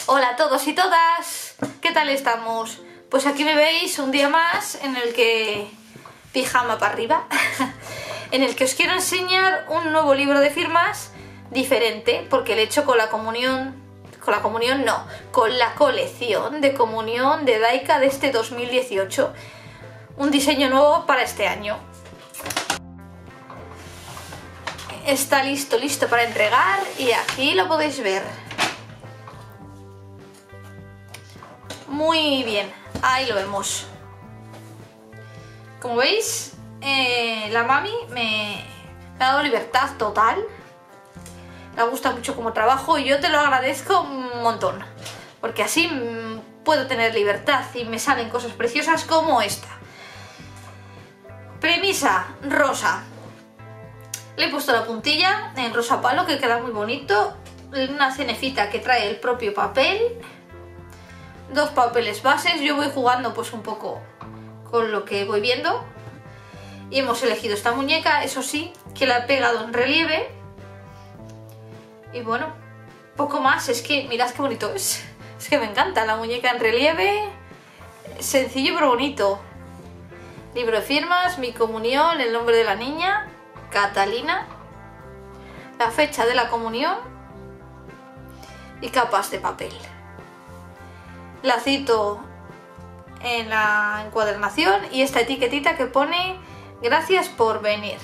Hola a todos y todas, ¿qué tal estamos? Pues aquí me veis un día más en el que pijama para arriba en el que os quiero enseñar un nuevo libro de firmas diferente, porque lo he hecho con la colección de comunión de Daika de este 2018, un diseño nuevo para este año. Está listo para entregar y aquí lo podéis ver. Muy bien, ahí lo vemos. Como veis, la mami me ha dado libertad total. Me gusta mucho como trabajo y yo te lo agradezco un montón, porque así puedo tener libertad y me salen cosas preciosas como esta. Premisa rosa. Le he puesto la puntilla en rosa palo, que queda muy bonito. Una cenefita que trae el propio papel. Dos papeles bases. Yo voy jugando pues un poco con lo que voy viendo. Y hemos elegido esta muñeca, eso sí, que la he pegado en relieve. Y bueno, poco más. Es que mirad qué bonito es. Es que me encanta la muñeca en relieve. Sencillo pero bonito. Libro de firmas, mi comunión, el nombre de la niña, Catalina, la fecha de la comunión y capas de papel. Lacito en la encuadernación y esta etiquetita que pone gracias por venir.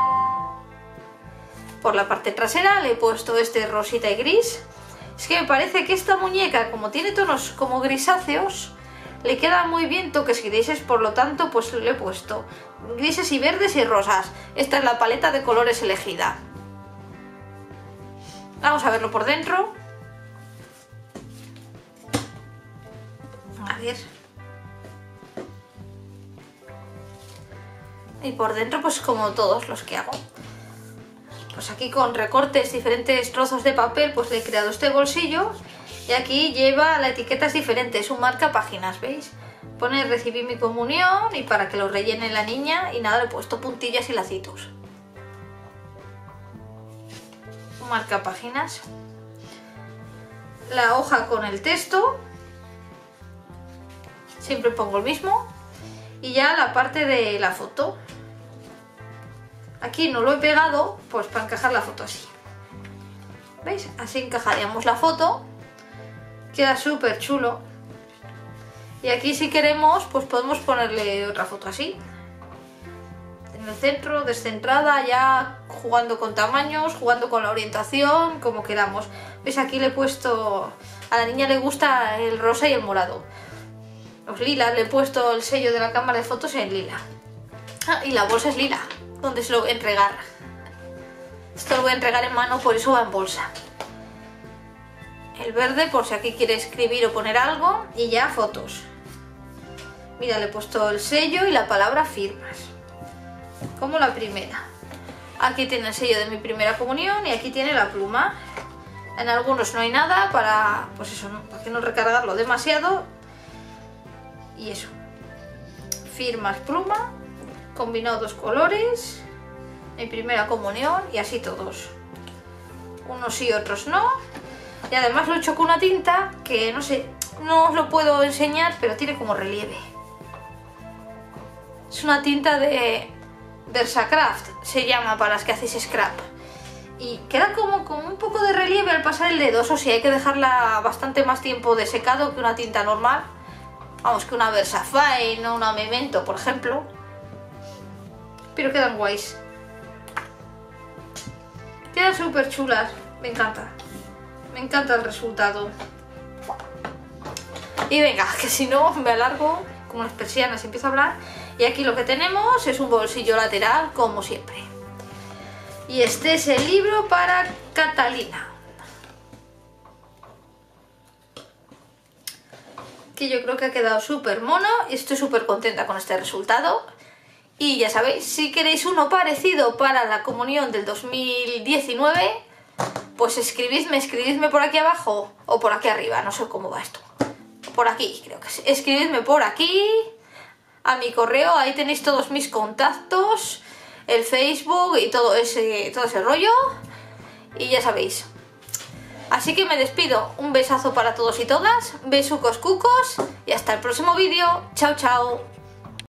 Por la parte trasera le he puesto este rosita y gris. Es que me parece que esta muñeca, como tiene tonos como grisáceos, le quedan muy bien toques grises, por lo tanto pues le he puesto grises y verdes y rosas. Esta es la paleta de colores elegida. Vamos a verlo por dentro. A ver. Y por dentro pues como todos los que hago. Pues aquí con recortes, diferentes trozos de papel, pues le he creado este bolsillo. Y aquí lleva la etiqueta es diferente, es un marca páginas, ¿veis? Pone recibí mi comunión y para que lo rellene la niña y nada, le he puesto puntillas y lacitos. Un marca páginas. La hoja con el texto. Siempre pongo el mismo. Y ya la parte de la foto. Aquí no lo he pegado, pues para encajar la foto así. ¿Veis? Así encajaríamos la foto. Queda súper chulo. Y aquí si queremos pues podemos ponerle otra foto así. En el centro, descentrada, ya jugando con tamaños, jugando con la orientación, como queramos. ¿Veis? Aquí le he puesto... A la niña le gusta el rosa y el morado. Los lilas, le he puesto el sello de la cámara de fotos en lila. Ah, y la bolsa es lila, donde se lo voy a entregar. Esto lo voy a entregar en mano, por eso va en bolsa. El verde por si aquí quiere escribir o poner algo y ya fotos. Mira, le he puesto el sello y la palabra firmas, como la primera. Aquí tiene el sello de mi primera comunión y aquí tiene la pluma. En algunos no hay nada para, pues eso, para que no recargarlo demasiado. Y eso. Firmas, pluma, combinado dos colores, mi primera comunión y así todos. Unos sí, otros no. Y además lo he hecho con una tinta que no sé, no os lo puedo enseñar, pero tiene como relieve. Es una tinta de Versacraft, se llama para las que hacéis scrap. Y queda como con un poco de relieve al pasar el dedo, eso sí, hay que dejarla bastante más tiempo de secado que una tinta normal. Vamos, que una Versafine o una Memento, por ejemplo. Pero quedan guays. Quedan súper chulas, me encanta. Me encanta el resultado. Y venga, que si no me alargo como las persianas y empiezo a hablar. Y aquí lo que tenemos es un bolsillo lateral, como siempre. Y este es el libro para Catalina. Que yo creo que ha quedado súper mono y estoy súper contenta con este resultado. Y ya sabéis, si queréis uno parecido para la comunión del 2019... pues escribidme por aquí abajo o por aquí arriba, no sé cómo va esto. Por aquí, creo que sí. Escribidme por aquí, a mi correo, ahí tenéis todos mis contactos, el Facebook y todo ese rollo. Y ya sabéis, Así que me despido. Un besazo para todos y todas. Besucos cucos y hasta el próximo vídeo. Chao, chao.